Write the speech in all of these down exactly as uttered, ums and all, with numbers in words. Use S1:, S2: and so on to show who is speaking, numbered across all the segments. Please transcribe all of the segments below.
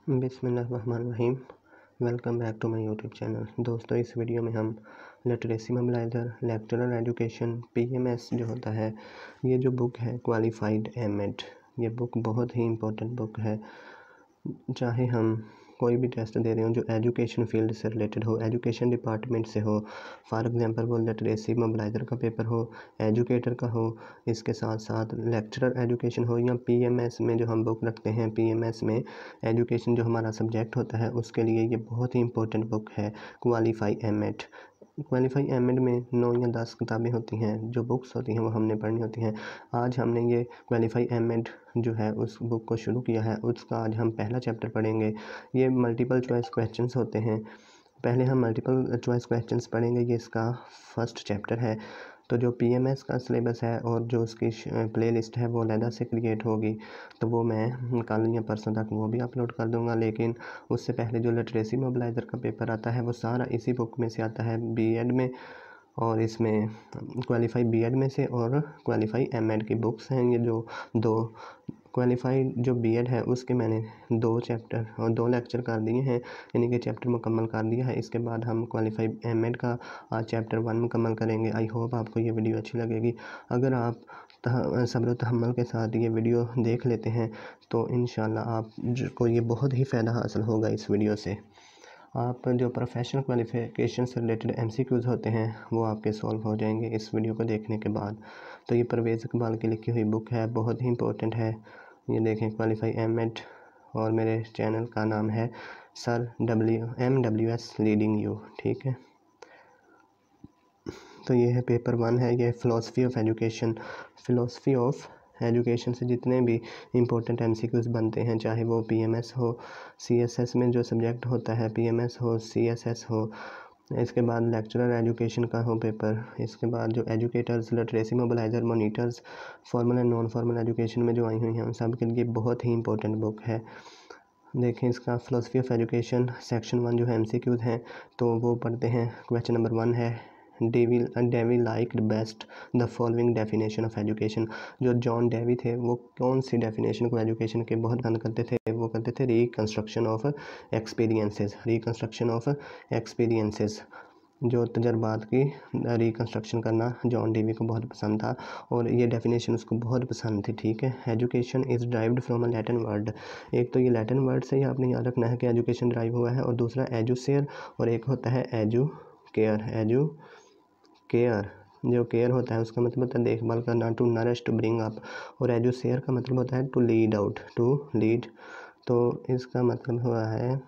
S1: बिस्मिल्लाहिर्रहमानिर्रहीम। Welcome back to my YouTube channel. दोस्तों, इस वीडियो में हम literacy mobiliser lecturer education PMS जो होता है, ये जो बुक है क्वालिफाइड एमएड, ये बुक बहुत ही इम्पोर्टेंट बुक है। चाहे हम कोई भी टेस्ट दे रहे हो जो एजुकेशन फील्ड से रिलेटेड हो, एजुकेशन डिपार्टमेंट से हो, फॉर एग्जांपल वो लिटरेसी मोबिलाइज़र का पेपर हो, एजुकेटर का हो, इसके साथ साथ लेक्चरर एजुकेशन हो, या पीएमएस में जो हम बुक रखते हैं, पीएमएस में एजुकेशन जो हमारा सब्जेक्ट होता है, उसके लिए ये बहुत ही इंपॉर्टेंट बुक है क्वालिफाई एमएड। क्वालिफाई एमएड में नौ या दस किताबें होती हैं, जो बुक्स होती हैं वो हमने पढ़नी होती हैं। आज हमने ये क्वालिफाई एमएड जो है उस बुक को शुरू किया है, उसका आज हम पहला चैप्टर पढ़ेंगे। ये मल्टीपल चॉइस क्वेश्चंस होते हैं। पहले हम मल्टीपल चॉइस क्वेश्चंस पढ़ेंगे, ये इसका फर्स्ट चैप्टर है। तो जो पीएमएस का सिलेबस है और जो उसकी प्लेलिस्ट है वो अलग से क्रिएट होगी, तो वो मैं कल या परसों तक वो भी अपलोड कर दूंगा। लेकिन उससे पहले जो लिटरेसी मोबिलाइज़र का पेपर आता है वो सारा इसी बुक में से आता है, बीएड में, और इसमें क्वालिफाई बीएड में से और क्वालिफाई एमएड की बुक्स हैं। ये जो दो क्वालिफाइड जो बीएड है उसके मैंने दो चैप्टर और दो लेक्चर कर दिए हैं, यानी कि चैप्टर मुकम्मल कर दिया है। इसके बाद हम क्वालिफाई एमएड का आज चैप्टर वन मुकम्मल करेंगे। आई होप आपको ये वीडियो अच्छी लगेगी। अगर आप सब्र तहम्मुल के साथ ये वीडियो देख लेते हैं तो इंशाल्लाह आपको ये बहुत ही फ़ायदा हासिल होगा इस वीडियो से। आप जो प्रोफेशनल क्वालिफ़िकेशन से रिलेटेड एमसीक्यूज़ होते हैं वो आपके सॉल्व हो जाएंगे इस वीडियो को देखने के बाद। तो ये परवेज़ इकबाल की लिखी हुई बुक है, बहुत ही इंपॉर्टेंट है। ये देखें, क्वालिफाई एमएड, और मेरे चैनल का नाम है sir W M W S leading you, ठीक है। तो ये है पेपर वन है, ये philosophy of education. Philosophy of education से जितने भी इम्पोर्टेंट एमसीक्यूज़ बनते हैं, चाहे वो पीएमएस हो, सीएसएस में जो सब्जेक्ट होता है, पीएमएस हो, सीएसएस हो, इसके बाद लेक्चरर एजुकेशन का हो पेपर, इसके बाद जो educators, literacy mobiliser, monitors, formal and non formal education में जो आई हुई हैं, उन सब के लिए बहुत ही इंपॉर्टेंट बुक है। देखें, इसका philosophy of education section one जो है एमसीक्यूज़ हैं, तो वो पढ़ते हैं। क्वेश्चन नंबर वन है, Dewey Dewey liked best the following definition of education. जो जॉन डेवी थे वो कौन सी डेफिनेशन को एजुकेशन के बहुत पसंद करते थे? वो करते थे reconstruction of experiences, reconstruction of experiences, जो तजर्बात की रिकंस्ट्रक्शन करना जॉन डेवी को बहुत पसंद था, और ये डेफिनेशन उसको बहुत पसंद थी, ठीक है। Education is derived from a Latin word. एक तो ये लैटिन वर्ड से ही आपने याद रखना है कि एजुकेशन ड्राइव हुआ है, और दूसरा एजुसेयर, और एक होता है एजू केयर। एजू केयर, जो केयर होता है उसका मतलब होता है देखभाल करना, to nourish, to bring up, और एजुसेयर का मतलब होता है to lead out, to lead. तो इसका मतलब हुआ है,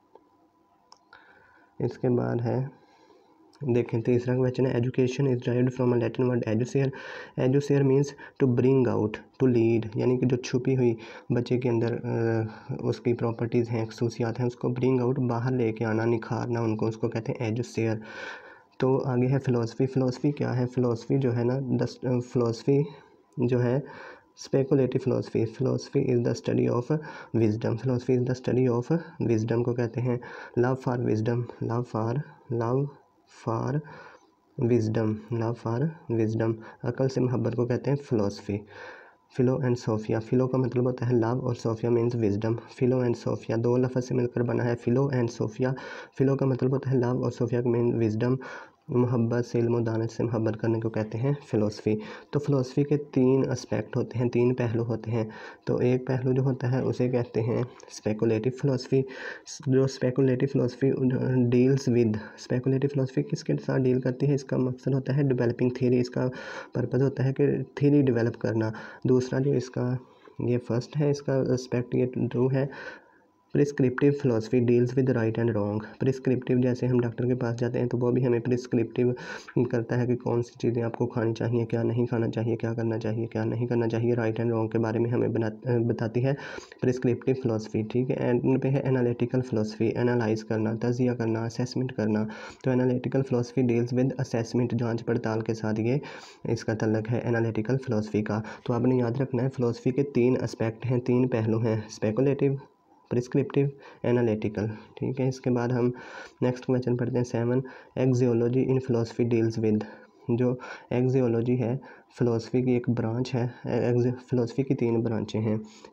S1: इसके बाद है, देखें तीसरा क्वेश्चन है, education is derived from a Latin word educere. Educere means to bring out, to lead, यानी कि जो छुपी हुई बच्चे के अंदर आ, उसकी प्रॉपर्टीज़ हैं, खसूसियात हैं, उसको ब्रिंग आउट, बाहर लेके आना, निखारना उनको, उसको कहते हैं एजुसेयर। तो आगे है फ़िलासफ़ी। फ़िलासफ़ी क्या है? फ़िलासफ़ी जो है ना, द फ़िलासफ़ी जो है speculative philosophy. Philosophy is the study of wisdom. Philosophy is the study of wisdom को कहते हैं। Love for wisdom, love for love for wisdom, love for wisdom, अकल से मोहब्बत को कहते हैं philosophy. Philo and sophia, philo का मतलब होता है लव और sophia means wisdom. Philo and sophia दो लफ्ज़ से मिलकर बना है फ़िलो एंड सोफ़िया। फ़िलो का मतलब होता है लव, और सोफ़िया का मीन विजडम, मोहब्बत से, इल्म दानत से मोहब्बत करने को कहते हैं फ़िलासफ़ी। तो फ़िलासफ़ी के तीन एस्पेक्ट होते हैं, तीन पहलू होते हैं। तो एक पहलू जो होता है उसे कहते हैं स्पेकुलेटिव फ़िलासफ़ी। जो speculative philosophy deals with, speculative philosophy किसके साथ डील करती है? इसका मकसद होता है डेवलपिंग थ्योरी, इसका पर्पज़ होता है कि थ्योरी डेवलप करना। दूसरा जो इसका, ये फर्स्ट है, इसका एस्पेक्ट ये ट्रू है। Prescriptive philosophy deals with right and wrong. Prescriptive, जैसे हम डॉक्टर के पास जाते हैं तो वो भी हमें प्रिस्क्रिप्टिव करता है कि कौन सी चीज़ें आपको खानी चाहिए, क्या नहीं खाना चाहिए, क्या करना चाहिए, क्या नहीं करना चाहिए। राइट एंड रॉन्ग के बारे में हमें बना बताती है प्रिस्क्रिप्टिव फ़िलासफ़ी, ठीक है। एंड पे है एनालिटिकल फ़िलासफ़ी, एनालाइज़ करना, तज़िया करना, असेसमेंट करना। तो analytical philosophy deals with assessment, जाँच पड़ताल के साथ ये इसका तल्लुक़ है एनालिटिकल फ़िलासफ़ी का। तो आपने याद रखना है फ़िलासफ़ी के तीन एस्पेक्ट हैं, तीन पहलू हैं, स्पेकुलेटिव, प्रिस्क्रिप्टिव, एनालिटिकल, ठीक है। इसके बाद हम नेक्स्ट क्वेश्चन पढ़ते हैं seven, axiology in philosophy deals with. जो एक्सियोलॉजी है फ़िलासफ़ी की एक ब्रांच है, फ़िलासफ़ी की तीन ब्रांचें हैं। एक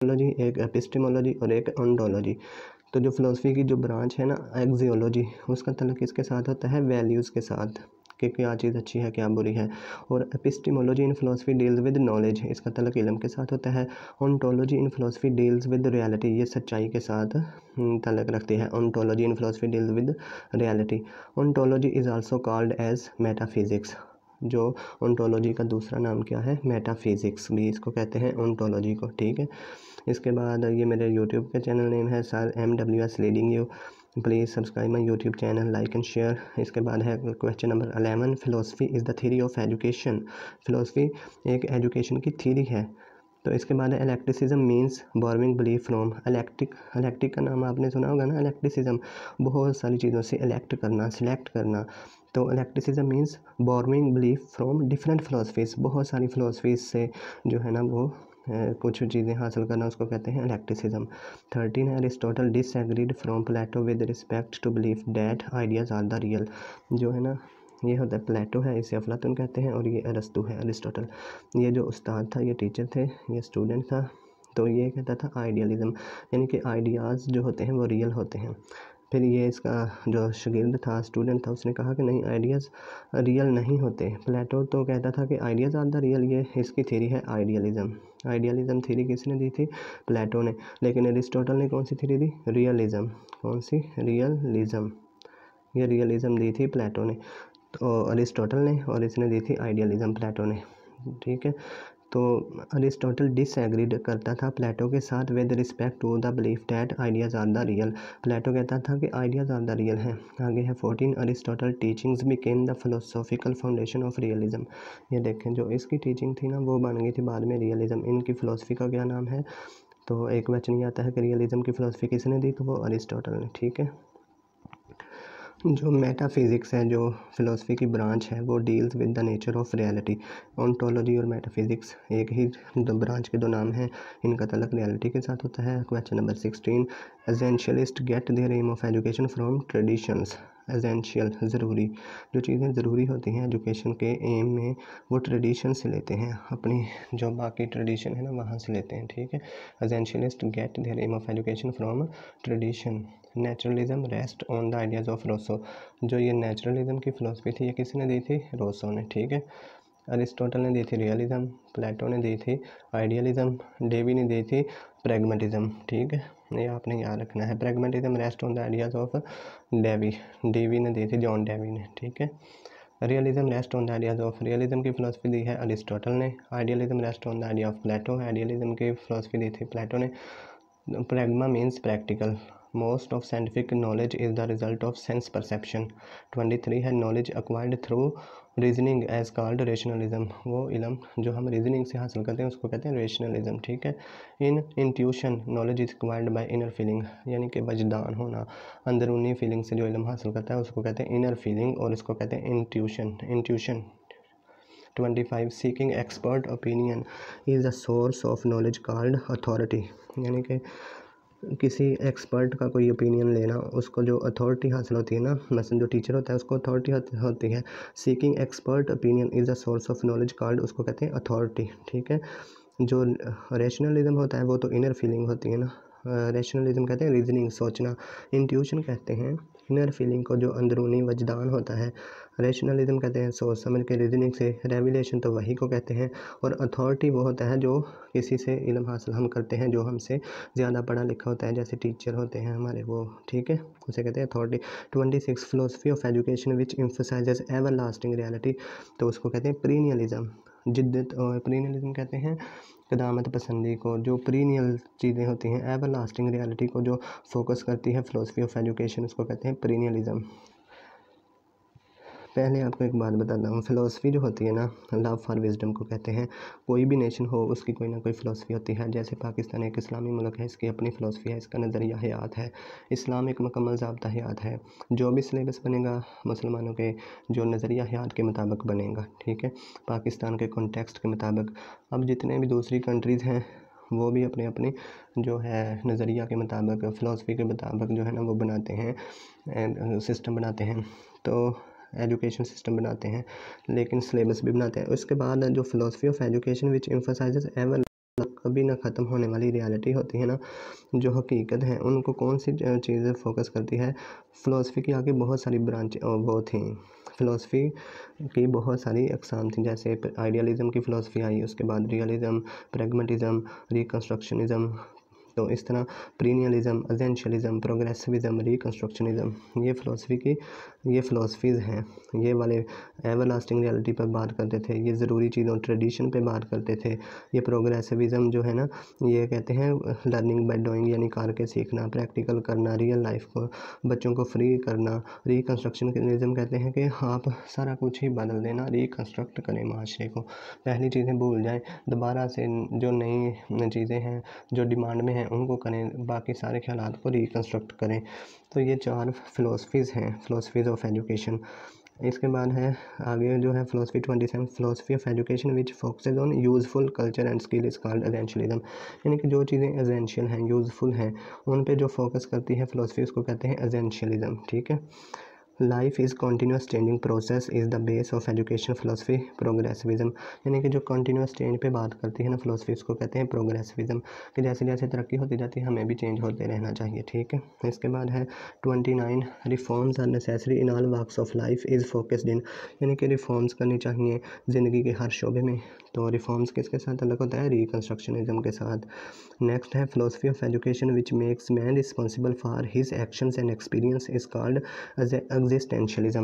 S1: एक एपिस्टेमोलॉजी और एक ओंटोलॉजी। तो जो फ़िलासफ़ी की जो ब्रांच है ना एक्सियोलॉजी, उसका ताल्लुक किसके साथ होता है? वैल्यूज़ के साथ, कि क्या चीज़ अच्छी है क्या बुरी है। और epistemology in philosophy deals with knowledge, इसका ताल्लुक इल्म के साथ होता है। Ontology in philosophy deals with reality, ये सच्चाई के साथ ताल्लुक रखती है। Ontology in philosophy deals with reality. Ontology is also called as metaphysics, जो ओंटोलॉजी का दूसरा नाम क्या है? मेटाफिज़िक्स भी इसको कहते हैं, ओंटोलॉजी को, ठीक है। इसके बाद ये मेरे यूट्यूब का चैनल नेम है sir M W S leading you, please subscribe my YouTube channel, like and share. इसके बाद है question number eleven, philosophy is the theory of education, philosophy एक एजुकेशन की थ्योरी है। तो इसके बाद है eclecticism means borrowing belief from, eclectic, eclectic का नाम आपने सुना होगा ना, इलेक्ट्रिसिज्म, बहुत सारी चीज़ों से इलेक्ट करना, सिलेक्ट करना। तो eclecticism means borrowing belief from different philosophies, बहुत सारी फ़िलासफ़ीज़ से जो है ना वो कुछ चीज़ें हासिल करना, उसको कहते हैं इलेक्ट्रिसिज्म। थर्टीन है Aristotle disagreed from Plato with respect to belief that ideas are the real, जो है ना ये होता है प्लेटो है, इसे अफलातून कहते हैं, और ये अरस्तु है, अरिस्टोटल। ये जो उस्ताद था, ये टीचर थे, ये स्टूडेंट था। तो ये कहता था आइडियलिज़म, यानी कि आइडियाज़ जो होते हैं वो रियल होते हैं। फिर ये इसका जो शागिर्द था, स्टूडेंट था, उसने कहा कि नहीं, आइडियाज़ रियल नहीं होते। प्लेटो तो कहता था कि आइडियाज़ आर द रियल, ये इसकी थ्योरी है आइडियलिज़म। आइडियलिज़म थ्योरी किसने दी थी? प्लेटो ने। लेकिन अरिस्टोटल ने कौन सी थ्योरी दी? रियलिज़म। कौन सी? रियलिज़म। ये रियलिज़म दी थी प्लेटो ने, तो अरिस्टोटल ने, और इसने दी थी आइडियलिज़म प्लेटो ने, ठीक है। तो अरिस्टोटल डिसएग्रीड करता था प्लेटो के साथ with respect to the belief that ideas are the real, Plato कहता था कि आइडियाज़ आर द रियल हैं। आगे है fourteen, Aristotle teachings became the philosophical foundation of realism. ये देखें, जो इसकी टीचिंग थी ना वो बन गई थी बाद में रियलिज़म। इनकी फ़िलासफ़ी का क्या नाम है? तो एक वचन ये आता है कि रियलिज़म की फ़िलासफ़ी किसने दी? तो वो अरिस्टोटल ने, ठीक है। जो मेटाफिज़िक्स है, जो फ़िलासफ़ी की ब्रांच है, वो deals with the nature of reality. Ontology और मेटाफिज़िक्स एक ही दो ब्रांच के दो नाम हैं, इनका ताल्लुक रियलिटी के साथ होता है। Question number sixteen, essentialist get their aim of education from traditions. Essential, ज़रूरी, जो चीज़ें ज़रूरी होती हैं एजुकेशन के एम में, वो ट्रेडिशन से लेते हैं, अपनी जो बाकी ट्रेडिशन है ना वहाँ से लेते हैं, ठीक है। Essentialist get their aim of education from tradition. Naturalism rest on the ideas of Rousseau, जो ये नेचुरलिज्म की फ़िलासफ़ी थी, ये किसने दी थी? रोसो ने, ठीक है। अरिस्टोटल ने दी थी रियलिज़म, प्लेटो ने दी थी आइडियलिज़म, डेवी ने दी थी प्रैग्मेटिज़म, ठीक है। ये आपने याद रखना है। Pragmatism rest on the ideas of Dewey, Dewey ने दी थी, जॉन डेवी ने, ठीक है। Realism rest on the ideas of, realism की फ़िलासफ़ी दी है अरिस्टोटल ने। Idealism rest on the idea of Plato, idealism की फ़िलासफ़ी दी थी प्लेटो ने। Pragma means practical, most of scientific knowledge is the result of sense perception. Twenty three है knowledge acquired through reasoning as called rationalism, वो इल्म जो हम reasoning से हासिल करते हैं उसको कहते हैं रेशनलिज्म, ठीक है। In intuition knowledge is acquired by inner feeling, यानी कि वजदान होना, अंदरूनी फीलिंग से जो इल्म हासिल करता है उसको कहते हैं इनर फीलिंग, और इसको कहते हैं intuition, intuition. Twenty five seeking expert opinion is the source of knowledge called authority, यानी कि किसी एक्सपर्ट का कोई ओपिनियन लेना, उसको जो अथॉरिटी हासिल होती है ना, मसलन जो टीचर होता है उसको अथॉरिटी होती है। Seeking expert opinion is a source of knowledge called, उसको कहते हैं अथॉरिटी, ठीक है। जो रेशनलिज्म होता है वो तो इनर फीलिंग होती है ना, रेशनलिज्म कहते हैं रीजनिंग, सोचना। इंट्यूशन कहते हैं इनर फीलिंग को, जो अंदरूनी वजदान होता है। रेशनलिज्म कहते हैं सोच समझ के, रीजनिंग से। रेवलेशन तो वही को कहते हैं, और अथॉरिटी वो होता है जो किसी से इल्म हासिल हम करते हैं, जो हमसे ज़्यादा पढ़ा लिखा होता है, जैसे टीचर होते हैं हमारे, वो, ठीक है, उसे कहते हैं authority. Twenty six philosophy of education which emphasises everlasting reality, तो उसको कहते हैं प्रीनियलिज्म, जिद्दत। और प्रीनियलिज्म कहते हैं क़दामत पसंदी को, जो प्रीनियल चीज़ें होती हैं, एवर लास्टिंग रियलिटी को जो फोकस करती है फिलोसफी ऑफ एजुकेशन, उसको कहते हैं प्रीनियलिज्म। पहले आपको एक बात बताता हूँ, फ़िलासफ़ी जो होती है ना, लव फॉर विजडम को कहते हैं। कोई भी नेशन हो उसकी कोई ना कोई फ़िलासफ़ी होती है, जैसे पाकिस्तान एक इस्लामी मुल्क है, इसकी अपनी फ़िलासफ़ी है, इसका नज़रिया हयात है। इस्लाम एक मुकम्मल ज़ाब्ता हयात है, जो भी सिलेबस बनेगा मुसलमानों के जो नज़रिया हयात के मुताबिक बनेगा, ठीक है, पाकिस्तान के कॉन्टेक्स्ट के मुताबिक। अब जितने भी दूसरी कंट्रीज़ हैं वो भी अपने अपने जो है नज़रिया के मुताबिक, फ़िलासफ़ी के मुताबिक जो है ना वो बनाते हैं, सिस्टम बनाते हैं, तो एजुकेशन सिस्टम बनाते हैं, लेकिन सिलेबस भी बनाते हैं। उसके बाद जो philosophy of education which emphasises ever कभी ना ख़त्म होने वाली रियलिटी होती है ना, जो हकीकत है, उनको कौन सी चीज़ें फोकस करती है। फ़िलासफ़ी की आगे बहुत सारी ब्रांच वो थी, फ़िलासफ़ी की बहुत सारी अक़साम थी, जैसे आइडियलिज़म की फ़िलासफ़ी आई, उसके बाद रियलिज़म, प्रैग्मेटिज़म, रिकंस्ट्रक्शनिज़म। तो इस तरह प्रीनियलिज़म, एसेंशियलिज़म, प्रोग्रेसिविज़म, रिकंस्ट्रक्शनिज़म, ये फ़िलासफ़ी की ये फ़िलासफ़ीज़ हैं। ये वाले एवरलास्टिंग रियलिटी पर बात करते थे, ये ज़रूरी चीज़ों ट्रेडिशन पे बात करते थे। ये प्रोग्रेसिविज़म जो है ना, ये कहते हैं लर्निंग बाय डूइंग, यानी करके सीखना, प्रैक्टिकल करना, रियल लाइफ को बच्चों को फ्री करना। रिकंस्ट्रक्शनिज़म कहते हैं कि आप सारा कुछ ही बदल देना, रिकंस्ट्रक्ट करें माशरे को, पहली चीज़ें भूल जाएँ, दोबारा से जो नई चीज़ें हैं जो डिमांड में हैं उनको करें, बाकी सारे ख़यालात को रिकंस्ट्रक्ट करें। तो ये चार फ़िलासफ़ीज़ हैं, फ़िलासफ़ीज़ ऑफ एजुकेशन। इसके बाद है आगे जो है philosophy twenty seven, philosophy of education which focuses on useful culture and skill is called essentialism. यानी कि जो चीज़ें एसेंशियल हैं, यूज़फुल हैं, उन पे जो फोकस करती है फ़िलासफ़ी, उसको कहते हैं एसेंशियलिज़म। ठीक है। Life is continuous changing process is the base of education philosophy progressivism. यानी कि जो कॉन्टीन्यूस चेंज पे बात करती है ना फ़िलासफ़ी, उसको कहते हैं प्रोग्रेसिविज़म, कि जैसे जैसे तरक्की होती जाती है हमें भी चेंज होते रहना चाहिए। ठीक है। इसके बाद है twenty nine, reforms are necessary in all works of life is focused in. यानी कि रिफॉर्म्स करनी चाहिए ज़िंदगी के हर शोबे में। तो रिफॉर्म्स किसके साथ ताल्लुक़ होता है? रिकंस्ट्रक्शनिज़म के साथ। नेक्स्ट है philosophy of education which makes man responsible for his actions and experience is called existentialism.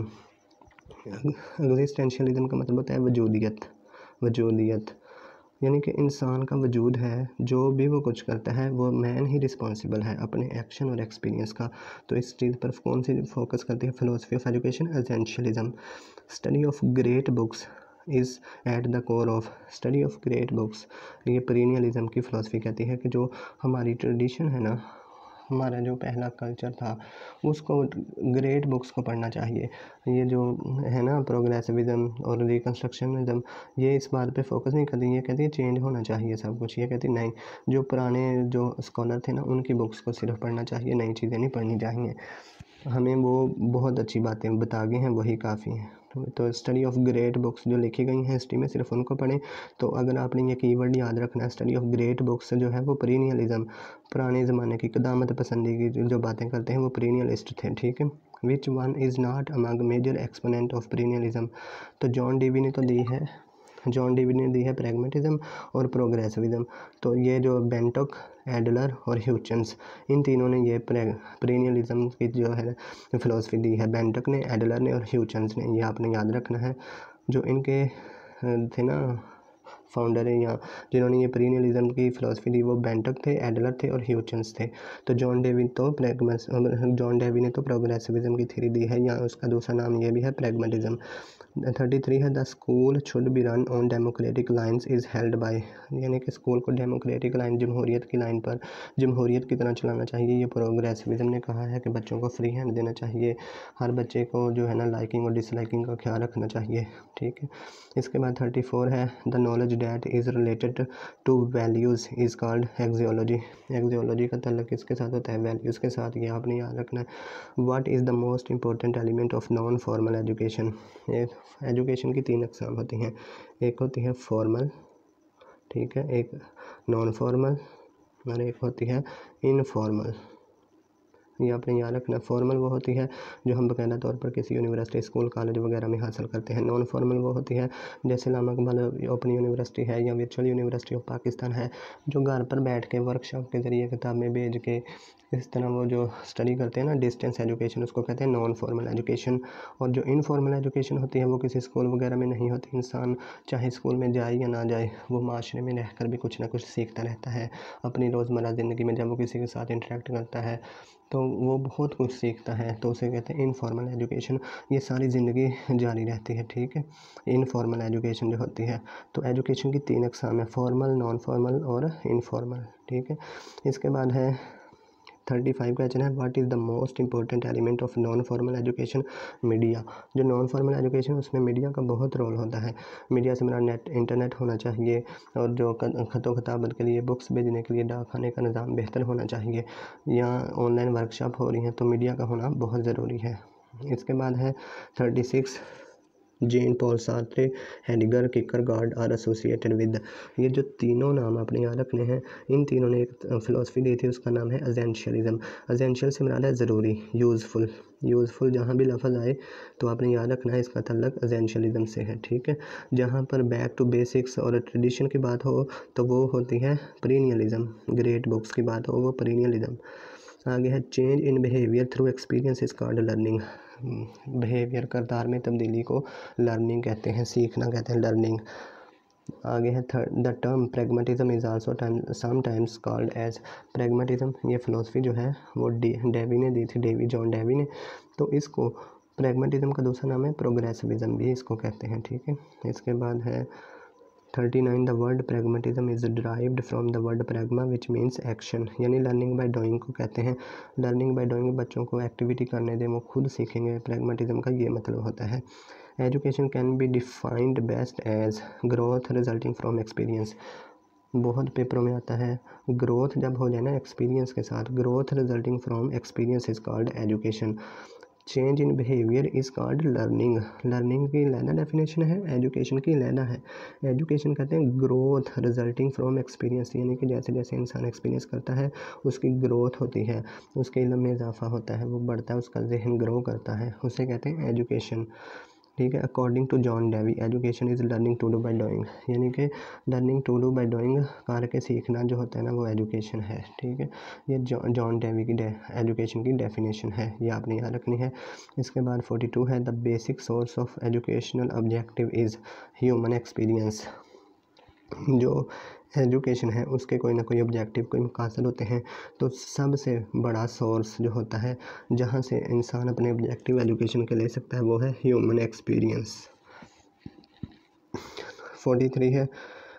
S1: Existentialism का मतलब होता है वजूदियत। वजूदियत यानी कि इंसान का वजूद है, जो भी वो कुछ करता है वो मैन ही रिस्पॉन्सिबल है अपने एक्शन और एक्सपीरियंस का। तो इस चीज़ पर कौन सी फोकस करती है philosophy of education? Essentialism. Study of great books is at the core of study of great books. ये पीरियलिज़म की फ़िलासफ़ी कहती है कि जो हमारी ट्रेडिशन है ना, हमारा जो पहला कल्चर था, उसको ग्रेट बुक्स को पढ़ना चाहिए। ये जो है ना प्रोग्रेसिविज़म और रिकंस्ट्रक्शनिज़म, ये इस बात पे फोकस नहीं करती, ये कहती है चेंज होना चाहिए सब कुछ। ये कहती नहीं, जो पुराने जो स्कॉलर थे ना, उनकी बुक्स को सिर्फ पढ़ना चाहिए, नई चीज़ें नहीं पढ़नी चाहिए। हमें वो बहुत अच्छी बातें बता गए हैं, वही काफ़ी हैं। तो स्टडी ऑफ ग्रेट बुक्स जो लिखी गई हैं हिस्ट्री में, सिर्फ उनको पढ़ें। तो अगर आपने ये कीवर्ड याद रखना है, स्टडी ऑफ ग्रेट बुक्स जो है वो पीरियलिज़म, पुराने ज़माने की क़दामत पसंदी की जो बातें करते हैं वो पीरियलिस्ट थे। ठीक है। Which one is not among major exponent of perennialism. तो जॉन डेवी ने तो दी है जॉन डेवी ने दी है प्रैग्मेटिज़म और प्रोग्रेसिविज़म। तो ये जो बेंटोक, एडलर और ह्यूचेंस, इन तीनों ने ये पीरियलिज़म की जो है फ़िलासफ़ी दी है। बेंटोक ने, एडलर ने और ह्यूचेंस ने, ये आपने याद रखना है। जो इनके थे ना फाउंडर है या जिन्होंने ये पीरियलिज़म की फ़िलासफ़ी दी, वो बेंटोक थे, एडलर थे और ह्यूचेंस थे। तो जॉन डेवी तो प्रैग्मेस जॉन डेवी ने तो प्रोग्रेसिविज़म की थ्योरी दी है, या उसका दूसरा नाम ये भी है प्रैग्मेटिज़म। थर्टी थ्री है the school should be run on democratic lines is held by. यानी कि स्कूल को डेमोक्रेटिक लाइन, जमहूरियत की लाइन पर, जमहूरियत की तरह चलाना चाहिए। ये प्रोग्रेसिविज़म ने कहा है कि बच्चों को फ्री हैंड देना चाहिए, हर बच्चे को जो है ना लाइकिंग और डिसलाइकिंग का ख्याल रखना चाहिए। ठीक है। इसके बाद थर्टी फोर है the knowledge that is related to values is called axiology. Axiology का ताल्लुक किसके साथ होता है? वैल्यूज़ के साथ। ये आपने याद रखना है। What is the most important element of non formal education. Education की तीन अक़साम होती हैं, एक होती है फॉर्मल, ठीक है, एक नॉन फॉर्मल और एक होती है इनफॉर्मल। ये आपने याद रखना। फॉर्मल वो होती है जो हम बाकायदा तौर पर किसी यूनिवर्सिटी, स्कूल, कॉलेज वगैरह में हासिल करते हैं। नॉन फॉर्मल वो होती है जैसे लामा इकबाल ओपन यूनिवर्सिटी है या वर्चुअल यूनिवर्सिटी ऑफ पाकिस्तान है, जो घर पर बैठ के वर्कशॉप के ज़रिए किताबें भेज के इस तरह वो जो स्टडी करते हैं ना, डिस्टेंस एजुकेशन, उसको कहते हैं नॉन फॉर्मल एजुकेशन। और जो इनफॉर्मल एजुकेशन होती है वो किसी स्कूल वगैरह में नहीं होती। इंसान चाहे स्कूल में जाए या ना जाए, वो माशरे में रह कर भी कुछ ना कुछ सीखता रहता है। अपनी रोज़मर्रा ज़िंदगी में जब वो किसी के साथ इंटरेक्ट करता है तो वो बहुत कुछ सीखता है, तो उसे कहते हैं इनफॉर्मल एजुकेशन। ये सारी ज़िंदगी जारी रहती है। ठीक है। इनफॉर्मल एजुकेशन जो होती है, तो एजुकेशन की तीन अक़साम है, फॉर्मल, नॉन फॉर्मल और इनफॉर्मल। ठीक है। इसके बाद है थर्टी फाइव क्वेश्चन है what is the most important element of non formal education. Media. जो नॉन फॉर्मल एजुकेशन, उसमें मीडिया का बहुत रोल होता है। मीडिया से मेरा नेट इंटरनेट होना चाहिए, और जो ख़तो ख़ताबत के लिए, बुक्स भेजने के लिए डाक खाने का निज़ाम बेहतर होना चाहिए, या ऑनलाइन वर्कशॉप हो रही हैं तो मीडिया का होना बहुत ज़रूरी है। इसके बाद है thirty six Jean Paul Sartre, Heidegger Kierkegaard are associated with. ये जो तीनों नाम आपने याद रखने हैं, इन तीनों ने एक फिलोसफी दी थी, उसका नाम है एसेंशियलिज्म। एसेंशियल से मुराद है ज़रूरी, यूज़फुल। यूज़फुल जहाँ भी लफ्ज़ आए तो आपने याद रखना है इसका तल्लक एसेंशियलिज्म से है, ठीक है। जहाँ पर बैक टू बेसिक्स और ट्रेडिशन की बात हो तो वो होती है पीरियलिज्म। ग्रेट बुक्स की बात हो वो पीरियलिज्म। आगे है change in behaviour through experience is called learning. Behaviour करदार में तब्दीली को लर्निंग कहते हैं, सीखना कहते हैं, लर्निंग। आगे है third, the term pragmatism is also sometimes called as pragmatism. ये फिलोसफी जो है वो डेवी ने दी थी, डेवी जॉन डेवी ने। तो इसको प्रैग्मेटिज्म का दूसरा नाम है प्रोग्रेसिविज्म भी इसको कहते हैं, ठीक है। इसके बाद है thirty nine, the word pragmatism is derived from the word pragma which means action, यानी लर्निंग बाय डूइंग को कहते हैं। लर्निंग बाय डूइंग, बच्चों को एक्टिविटी करने दें, वो खुद सीखेंगे, प्रैग्मेटिज्म का ये मतलब होता है। Education can be defined best as growth resulting from experience. बहुत पेपरों में आता है, ग्रोथ जब हो जाए ना एक्सपीरियंस के साथ, growth resulting from experience is called education. Change in behaviour is called learning. Learning की लैना डेफिनेशन है, एजुकेशन की लैना है। एजुकेशन कहते हैं ग्रोथ रिजल्टिंग फ्रॉम एक्सपीरियंस, यानी कि जैसे जैसे इंसान एक्सपीरियंस करता है उसकी ग्रोथ होती है, उसके इल्म में इजाफा होता है, वो बढ़ता है, उसका जहन ग्रो करता है, उसे कहते हैं एजुकेशन, ठीक है। According to John Dewey, education is learning to do by doing, यानी कि learning to do by doing, करके सीखना जो होता है ना वो एजुकेशन है, ठीक है। ये जॉन डेवी की एजुकेशन की डेफिनेशन है, ये आपने याद रखनी है। इसके बाद फोर्टी टू है, the basic source of educational objective is human experience. जो एजुकेशन है उसके कोई ना कोई ऑब्जेक्टिव, कोई मकासद होते हैं, तो सबसे बड़ा सोर्स जो होता है जहाँ से इंसान अपने ऑब्जेक्टिव एजुकेशन के ले सकता है वो है ह्यूमन एक्सपीरियंस। फोर्टी थ्री है,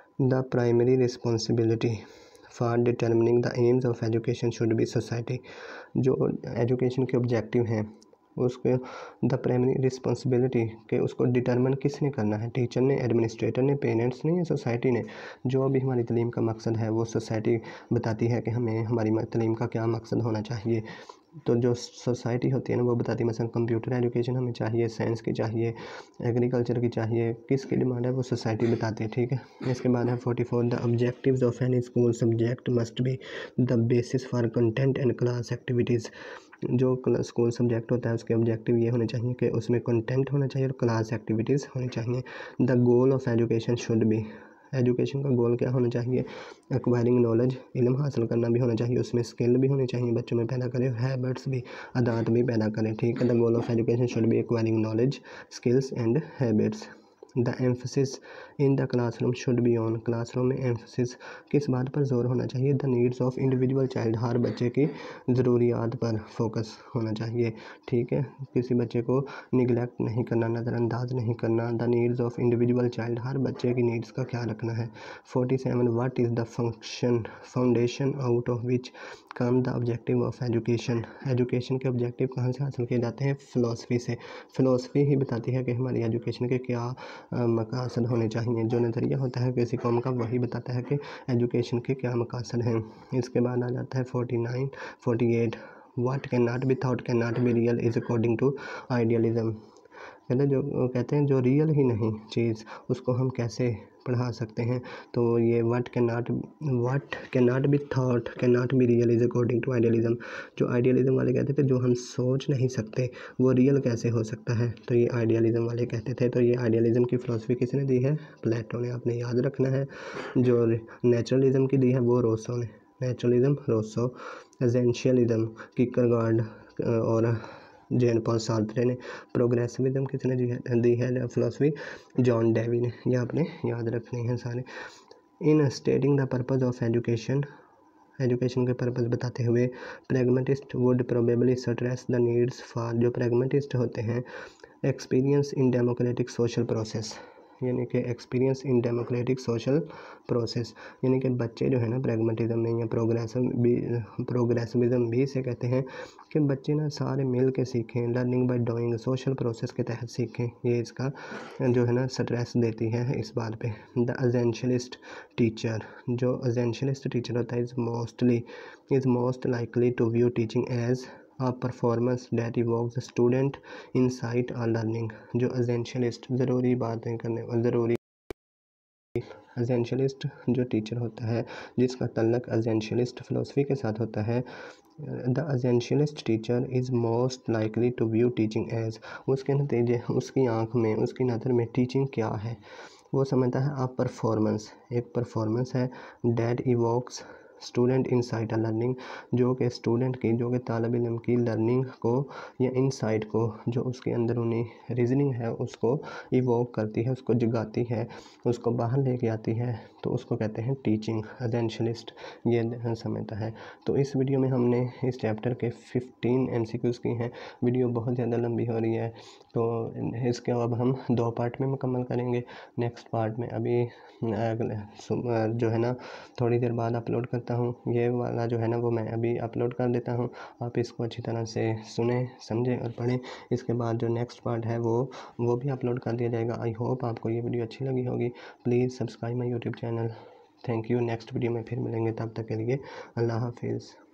S1: the primary responsibility for determining the aims of education should be society. जो एजुकेशन के ऑब्जेक्टिव हैं उसके द प्राइमरी रिस्पॉन्सिबिलिटी के उसको डिटर्मिन किसने करना है, टीचर ने, एडमिनिस्ट्रेटर ने, पेरेंट्स ने या सोसाइटी ने। जो भी हमारी तालीम का मकसद है वो सोसाइटी बताती है कि हमें हमारी तालीम का क्या मकसद होना चाहिए। तो जो सोसाइटी होती है ना वो बताती है, मसलन कंप्यूटर एजुकेशन हमें चाहिए, साइंस की चाहिए, एग्रीकल्चर की चाहिए, किसकी डिमांड है वो सोसाइटी बताती है, ठीक है। इसके बाद है forty four, the objectives of any school subject must be the basis for content and class activities. जो स्कूल सब्जेक्ट होता है उसके ऑब्जेक्टिव ये होने चाहिए कि उसमें कंटेंट होना चाहिए और क्लास एक्टिविटीज़ होनी चाहिए। The goal of education should be, education का गोल क्या होना चाहिए, एक्वायरिंग नॉलेज, इल्म हासिल करना भी होना चाहिए, उसमें स्किल भी होनी चाहिए, बच्चों में पैदा करें, हैबिट्स भी, आदत भी पैदा करें, ठीक है। The goal of education should be acquiring knowledge, skills and habits. The emphasis in the classroom should be on, classroom में एम्फसिस किस बात पर जोर होना चाहिए, the needs of individual child, हर बच्चे की ज़रूरियात पर फोकस होना चाहिए, ठीक है। किसी बच्चे को निगलेक्ट नहीं करना, नज़रअंदाज नहीं करना। The needs of individual child, हर बच्चे की नीड्स का ख्याल रखना है। Forty seven, what is the function foundation out of which come the objective of education. Education के ऑब्जेक्टिव कहाँ से हासिल किए जाते हैं, फ़िलासफ़ी से। फ़िलासफ़ी ही बताती है कि हमारी एजुकेशन के क्या मकासद होने चाहिए। जो नज़रिया होता है किसी कौम का वही बताता है कि एजुकेशन के क्या मकासद हैं। इसके बाद आ जाता है forty nine forty eight, what can not be thought can not be real is according to idealism. कहते हैं जो कहते हैं जो रियल ही नहीं चीज़ उसको हम कैसे पढ़ा सकते हैं। तो ये what can not what can not be thought can not be real is according to idealism. जो आइडियलिज्म वाले कहते थे जो हम सोच नहीं सकते वो रियल कैसे हो सकता है, तो ये आइडियलिज्म वाले कहते थे। तो ये आइडियलिज्म की फ़िलासफ़ी किसने दी है, प्लेटो ने, आपने याद रखना है। जो नेचुरलिज्म की दी है वो रोसो ने, नेचुरलिज्म रोसो। एसेंशियलिज्म किरकेगार्ड और जेन पॉल सार्त्रे ने। प्रोग्रेसिविज्म किसने दी है दी है फिलोसफी, जॉन डेवी ने। ये आपने याद रखने हैं सारे। In stating the purpose of education, education के पर्पज़ बताते हुए, pragmatist would probably stress the needs for, जो प्रैग्मेटिस्ट होते हैं, experience in democratic social process, यानी कि experience in democratic social process, यानी कि बच्चे जो है ना प्रैग्मेटिज्म में या प्रोग्रेसिव भी प्रोग्रेसिविज्म भी इसे कहते हैं कि बच्चे ना सारे मिल के सीखें, learning by doing, social process के तहत सीखें। ये इसका जो है ना स्ट्रेस देती है इस बात पे। द एसेंशियलिस्ट टीचर, जो एसेंशियलिस्ट टीचर होता है is mostly is most likely to view teaching as a performance that evokes student insight और लर्निंग। जो एसेंशियलिस्ट ज़रूरी बातें करने ज़रूरी एसेंशियलिस्ट जो टीचर होता है जिसका तल्लक एसेंशियलिस्ट फ़िलासफ़ी के साथ होता है, the essentialist teacher is most likely to view teaching as, उसके नतीजे उसकी आंख में उसकी नज़र में टीचिंग क्या है, वो समझता है आप परफॉर्मेंस, एक परफॉर्मेंस है that evokes student insight learning, जो कि स्टूडेंट की जो कि तालिब इल्म की लर्निंग को या इनसाइट को, जो उसके अंदरूनी रीजनिंग है उसको इवोक करती है, उसको जगाती है, उसको बाहर लेके आती है, तो उसको कहते हैं टीचिंग। एसेंशियलिस्ट ये समझता है। तो इस वीडियो में हमने इस चैप्टर के फिफ्टीन एमसीक्यूज़ की हैं। वीडियो बहुत ज़्यादा लंबी हो रही है तो इसके अब हम दो पार्ट में मुकम्मल करेंगे। नेक्स्ट पार्ट में अभी अगले जो है ना थोड़ी देर बाद अपलोड करता हूँ, ये वाला जो है ना वो मैं अभी अपलोड कर देता हूँ। आप इसको अच्छी तरह से सुने समझें और पढ़ें। इसके बाद जो नेक्स्ट पार्ट है वो वो भी अपलोड कर दिया जाएगा। आई होप आपको ये वीडियो अच्छी लगी होगी। Please subscribe my YouTube channel. Thank you. Next video में फिर मिलेंगे, तब तक के लिए अल्लाह हाफिज़।